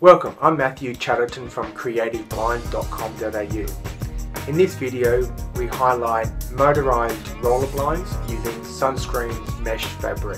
Welcome, I'm Matthew Chatterton from creativeblinds.com.au. In this video, we highlight motorised roller blinds using sunscreen mesh fabric.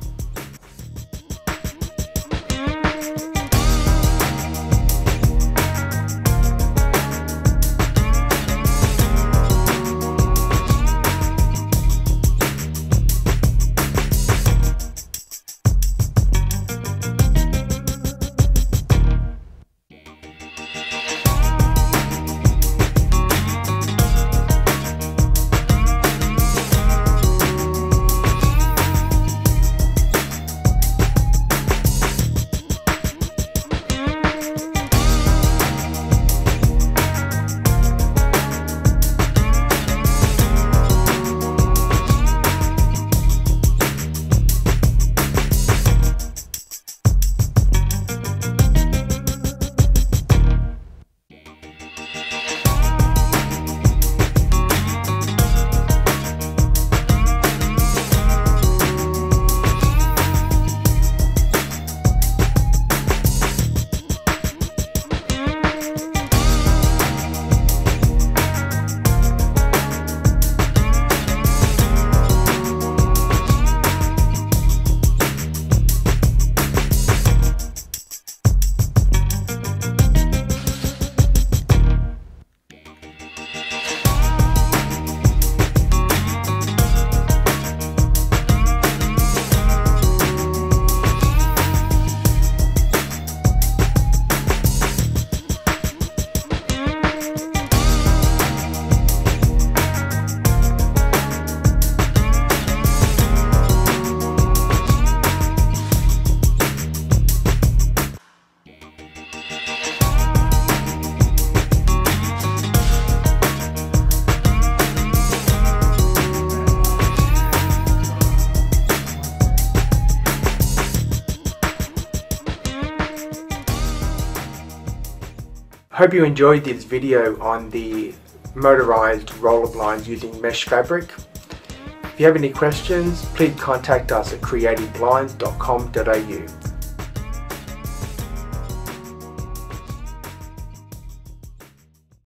Hope you enjoyed this video on the motorised roller blinds using mesh fabric. If you have any questions, please contact us at creativeblinds.com.au.